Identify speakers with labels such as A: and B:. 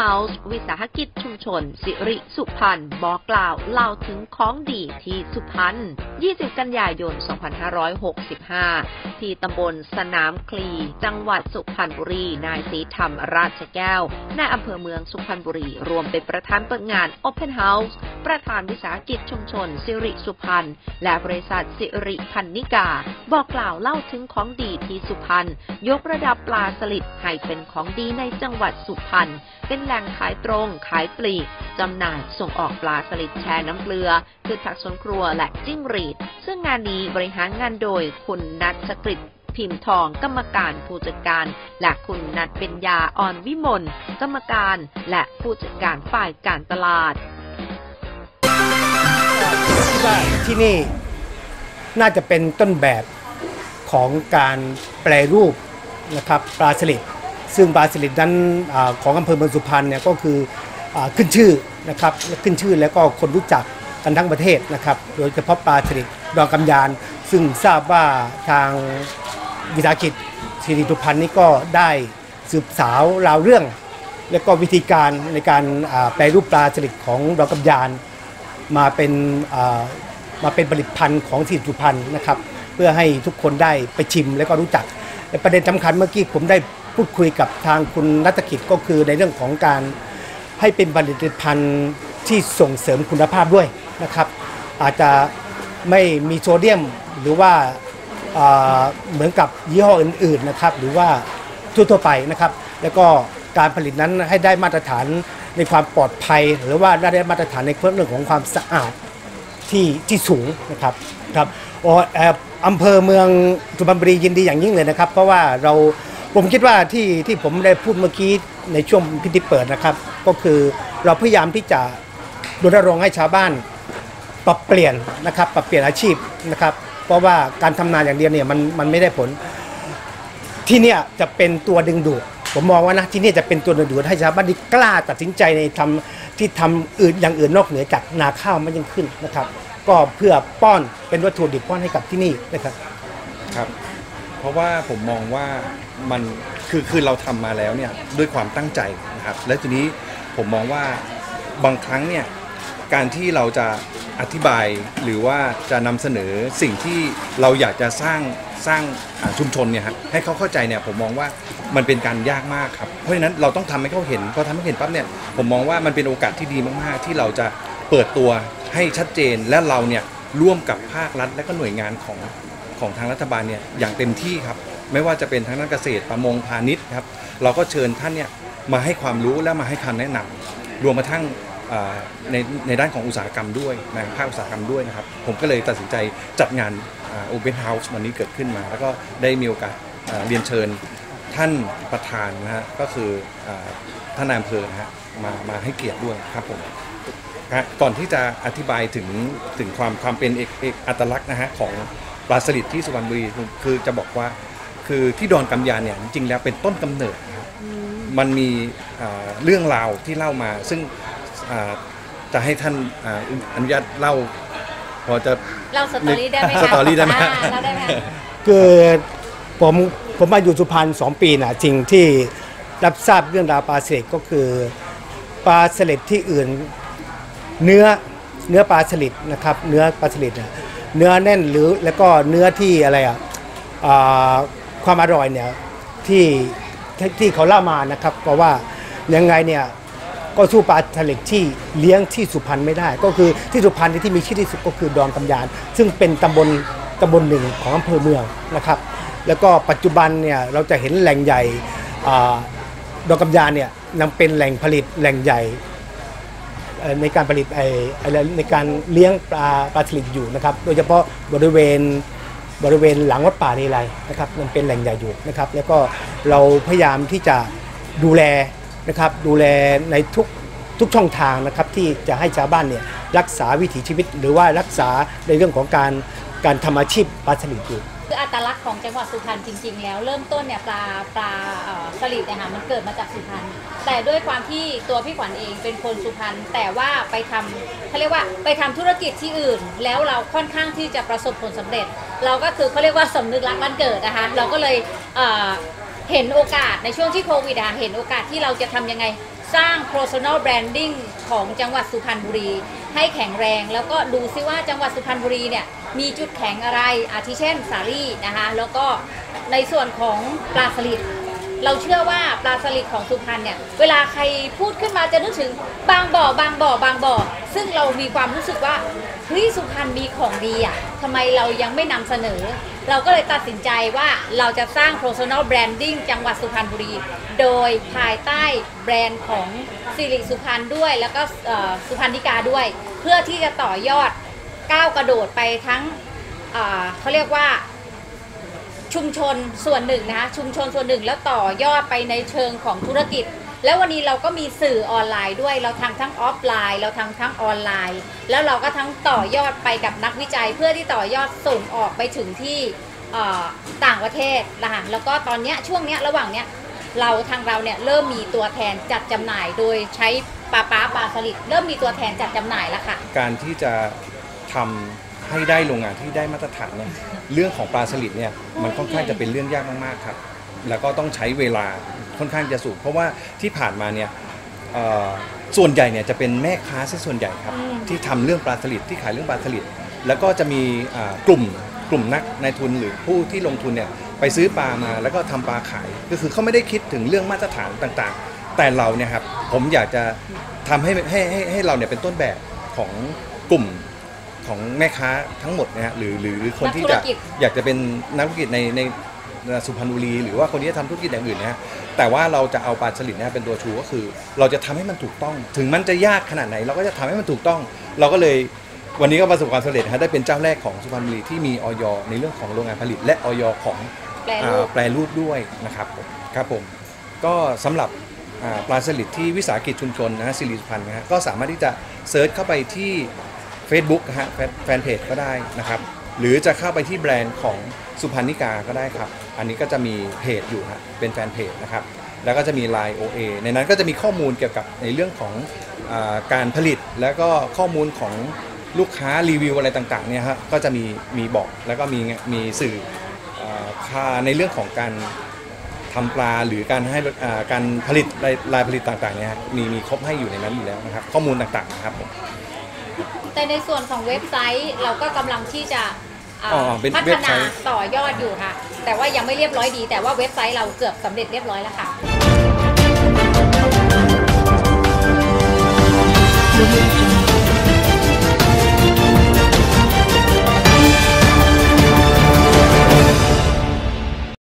A: House วิสาหกิจชุมชนสิริสุพรรณบอกกล่าวเล่าถึงของดีที่สุพรรณ 20 กันยายน 2565 ที่ตำบลสนามคลีจังหวัดสุพรรณบุรีนายศรีธรรมราชแก้วนายอำเภอเมืองสุพรรณบุรีรวมเป็นประธานเปิดงาน Open House ประธานวิสาหกิจชุมชนสิริสุพรรณและบริษัทสิริพันนิกาบอกกล่าวเล่าถึงของดีที่สุพรรณยกระดับปลาสลิดให้เป็นของดีในจังหวัดสุพรรณเป็นแหล่งขายตรงขายปลีกจำหน่ายส่งออกปลาสลิดแช่น้ำเกลือพืชผักสวนครัวและจิ้งหรีดซึ่งงานนี้บริหารงานโดยคุณณัฐกฤษพิมพ์ทองกรรมการผู้จัดการและคุณณัฐเบญญาอ่อนวิมลกรรมการและผู้จัดการฝ่ายการตลาด
B: ที่นี่น่าจะเป็นต้นแบบของการแปรรูปนะครับปลาสลิดซึ่งปลาสลิดนั้นของอำเภอเมืองสุพรรณเนี่ยก็คือขึ้นชื่อนะครับขึ้นชื่อแล้วก็คนรู้จักกันทั้งประเทศนะครับโดยเฉพาะปลาสลิดดองกำยานซึ่งทราบว่าทางวิสาหกิจสิริสุพรรณนี้ก็ได้สืบสาวราวเรื่องและก็วิธีการในการแปรรูปปลาสลิดของดองกำยานมาเป็นผลิตภัณฑ์ของสิริสุพรรณนะครับเพื่อให้ทุกคนได้ไปชิมและก็รู้จักและประเด็นสำคัญเมื่อกี้ผมได้พูดคุยกับทางคุณณัฐกิจก็คือในเรื่องของการให้เป็นผลิตภัณฑ์ที่ส่งเสริมคุณภาพด้วยนะครับอาจจะไม่มีโซเดียมหรือว่าเหมือนกับยี่ห้ออื่นๆนะครับหรือว่าทั่วๆไปนะครับแล้วก็การผลิตนั้นให้ได้มาตรฐานในความปลอดภัยหรือว่าได้มาตรฐานในเรื่องของความสะอาดที่สูงนะครับครับอำเภอเมืองสุพรรณบุรียินดีอย่างยิ่งเลยนะครับเพราะว่าผมคิดว่าที่ผมได้พูดเมื่อกี้ในช่วงพิธีเปิดนะครับก็คือเราพยายามที่จะรณรงค์ให้ชาวบ้านปรับเปลี่ยนนะครับปรับเปลี่ยนอาชีพนะครับเพราะว่าการทำนาอย่างเดียวเนี่ยมันไม่ได้ผลที่เนี่ยจะเป็นตัวดึงดูดผมมองว่านะที่นี่จะเป็นตัวดึงดูดให้ชาวบ้านที่กล้าตัดสินใจในที่ทำอย่างอื่นนอกเหนือจากนาข้าวมากยิ่งขึ้นนะครับก็เพื่อป้อนเป็นวัตถุดิบป้อนให้กับที่นี่นะครับ
C: ครับเพราะว่าผมมองว่ามันคือเราทำมาแล้วเนี่ยด้วยความตั้งใจนะครับและทีนี้ผมมองว่าบางครั้งเนี่ยการที่เราจะอธิบายหรือว่าจะนำเสนอสิ่งที่เราอยากจะสร้างชุมชนเนี่ยครับให้เขาเข้าใจเนี่ยผมมองว่ามันเป็นการยากมากครับเพราะฉะนั้นเราต้องทำให้เขาเห็นพอทำให้เห็นปั๊บเนี่ยผมมองว่ามันเป็นโอกาสที่ดีมากๆที่เราจะเปิดตัวให้ชัดเจนและเราเนี่ยร่วมกับภาครัฐและก็หน่วยงานของทางรัฐบาลเนี่ยอย่างเต็มที่ครับไม่ว่าจะเป็นทางด้านเกษตรประมงพาณิชย์ครับเราก็เชิญท่านเนี่ยมาให้ความรู้และมาให้คำแนะนำรวมกระทั่งในด้านของอุตสาหกรรมด้วยในภาคอุตสาหกรรมด้วยนะครับผมก็เลยตัดสินใจจัดงาน Open House วันนี้เกิดขึ้นมาแล้วก็ได้มีโอกาสเรียนเชิญท่านประธานนะฮะก็คือท่านนายอำเภอนะฮะมาให้เกียรติด้วยครับผมก่อนที่จะอธิบายถึงความเป็นเอกอัตลักษณ์นะฮะของปลาสลิดที่สุพรรณบุรีคือจะบอกว่าคือที่ดอนกำยานเนี่ยจริงๆแล้วเป็นต้นกำเนิดนะครับมันมีเรื่องราวที่เล่ามาซึ่งจะให้ท่านอนุญาตเล่าพอจะ
A: เล่าสตอรี่ได้ไหม
C: สตอรี่ได้ไหม
B: คือผมมาอยู่สุพรรณ2 ปีนะจริงที่รับทราบเรื่องราวปลาสลิดก็คือปลาสลิดที่อื่นเนื้อปลาสลิดนะครับเนื้อปลาสลิดเนื้อแน่นหรือแล้วก็เนื้อที่อะไรความอร่อยเนี่ยที่เขาเล่ามานะครับก็ว่ายังไงเนี่ยก็สู้ปลาสลิดที่เลี้ยงที่สุพรรณไม่ได้ก็คือที่สุพรรณที่มีชื่อที่สุดก็คือดอนกำยานซึ่งเป็นตำบลหนึ่งของอำเภอเมืองนะครับแล้วก็ปัจจุบันเนี่ยเราจะเห็นแหล่งใหญ่ดอนกำยานเนี่ยยังเป็นแหล่งผลิตแหล่งใหญ่ในการผลิตในการเลี้ยงปลาสลิดอยู่นะครับโดยเฉพาะบริเวณหลังวัดป่าเลไลนะครับมันเป็นแหล่งใหญ่อยู่นะครับแล้วก็เราพยายามที่จะดูแลนะครับดูแลในทุกช่องทางนะครับที่จะให้ชาวบ้านเนี่ยรักษาวิถีชีวิตหรือว่ารักษาในเรื่องของการทำอาชีพปลาสลิดอยู่
A: คืออัตลักษณ์ของจังหวัดสุพรรณจริงๆแล้วเริ่มต้นเนี่ยปลาสลิดเนี่ยค่ะมันเกิดมาจากสุพรรณแต่ด้วยความที่ตัวพี่ขวัญเองเป็นคนสุพรรณแต่ว่าไปทำเขาเรียกว่าไปทำธุรกิจที่อื่นแล้วเราค่อนข้างที่จะประสบผลสำเร็จเราก็คือเขาเรียกว่าสำนึกรักบ้านเกิดนะคะเราก็เลยเห็นโอกาสในช่วงที่โควิดเห็นโอกาสที่เราจะทำยังไง
D: สร้าง personal branding ของจังหวัดสุพรรณบุรีให้แข็งแรงแล้วก็ดูซิว่าจังหวัดสุพรรณบุรีเนี่ยมีจุดแข็งอะไรอาทิเช่นสาลี่นะคะแล้วก็ในส่วนของปลาสลิดเราเชื่อว่าปลาสลิดของสุพรรณเนี่ยเวลาใครพูดขึ้นมาจะนึกถึงบางบ่อบางบ่อบางบ่อซึ่งเรามีความรู้สึกว่าเฮ้ยสุพรรณมีของดีอ่ะทำไมเรายังไม่นำเสนอเราก็เลยตัดสินใจว่าเราจะสร้าง personal branding จังหวัดสุพรรณบุรีโดยภายใต้แบรนด์ของสิริสุพรรณด้วยแล้วก็สุพรรณนิกาด้วยเพื่อที่จะต่อยอดก้าวกระโดดไปทั้งเขาเรียกว่าชุมชนส่วนหนึ่งนะคะชุมชนส่วนหนึ่งแล้วต่อยอดไปในเชิงของธุรกิจแล้ววันนี้เราก็มีสื่อออนไลน์ด้วยเราทำทั้งออฟไลน์เราทำทั้งออนไลน์แล้วเราก็ทั้งต่อยอดไปกับนักวิจัยเพื่อที่ต่อยอดส่งออกไปถึงที่ต่างประเทศนะคะแล้วก็ตอนนี้ช่วงนี้ระหว่างเนี้ยทางเราเนี่ยเริ่มมีตัวแทนจัดจำหน่ายโดยใช้ปลาสลิดเริ่มมีตัวแทนจัดจำหน่ายแล้วค่ะ
C: การที่จะทำให้ได้โรงงานที่ได้มาตรฐานเนี่ยเรื่องของปลาสลิดเนี่ยมันค่อนข้างจะเป็นเรื่องยากมากๆครับแล้วก็ต้องใช้เวลาค่อนข้างจะสูงเพราะว่าที่ผ่านมาเนี่ยส่วนใหญ่เนี่ยจะเป็นแม่ค้าซะส่วนใหญ่ครับที่ทำเรื่องปลาสลิดที่ขายเรื่องปลาสลิดแล้วก็จะมีกลุ่มนักนายทุนหรือผู้ที่ลงทุนเนี่ยไปซื้อปลามาแล้วก็ทำปลาขายก็คือเขาไม่ได้คิดถึงเรื่องมาตรฐานต่างๆแต่เราเนี่ยครับผมอยากจะทำให้เราเนี่ยเป็นต้นแบบของกลุ่มของแม่ค้าทั้งหมดนะฮะหรือคนที่จะอยากจะเป็นนักธุรกิจในสุพรรณบุรีหรือว่าคนที่จะทำธุรกิจอย่างอื่นนะฮะแต่ว่าเราจะเอาปลาสลิดนะเป็นตัวชูก็คือเราจะทำให้มันถูกต้องถึงมันจะยากขนาดไหนเราก็จะทำให้มันถูกต้องเราก็เลยวันนี้ก็ประสบความสำเร็จได้เป็นเจ้าแรกของสุพรรณบุรีที่มีอย.ในเรื่องของโรงงานผลิตและอย.ของแปรรูปด้วยนะครับครับผมก็สำหรับปลาสลิดที่วิสาหกิจชุมชนนะฮะสิริสุพรรณนะฮะก็สามารถที่จะเซิร์ชเข้าไปที่ Facebook นะฮะแฟนเพจก็ได้นะครับหรือจะเข้าไปที่แบรนด์ของสุพรรณนิกาก็ได้ครับอันนี้ก็จะมีเพจอยู่ฮะเป็นแฟนเพจนะครับแล้วก็จะมี Line OA ในนั้นก็จะมีข้อมูลเกี่ยวกับในเรื่องของการผลิตแล้วก็ข้อมูลของลูกค้ารีวิวอะไรต่างๆเนี่ยฮะก็จะมีบอกแล้วก็มีสื่อในเรื่องของการทำปลาหรือการให้การผลิตรายผลิตต่างๆเนี่ยฮะมีครบให้อยู่ในนั้นอยู่แล้วนะครับข้อมูลต่างๆนะครับผม
D: แต่ในส่วนของเว็บไซต์เราก็กำลังที่จะพัฒนาต่อยอดอยู่ค่ะแต่ว่ายังไม่เรียบร้อยดีแต่ว่าเว็บไซต์เราเกือบสำเร็จเรียบร้อยแล้วค่ะ